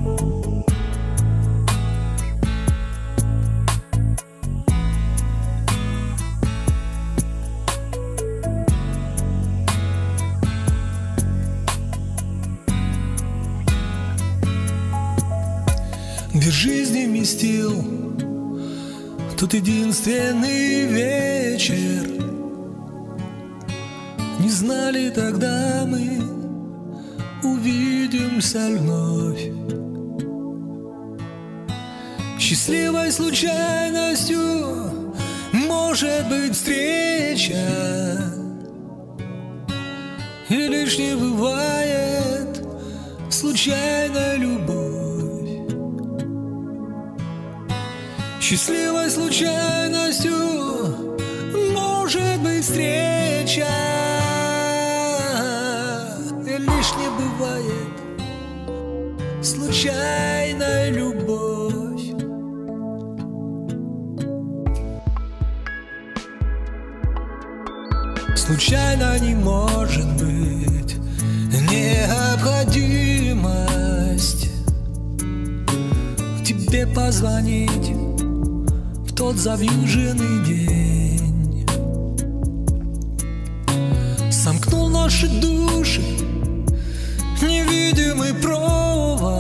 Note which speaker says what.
Speaker 1: Мир жизни вместил тот единственный вечер. Не знали тогда мы, увидимся вновь. Счастливой случайностью может быть встреча, и лишь не бывает случайной любовь. Счастливой случайностью может быть встреча, и лишь не бывает случайной любовь. Случайно не может быть необходимость тебе позвонить в тот завьюженный день. Сомкнул наши души невидимый провод,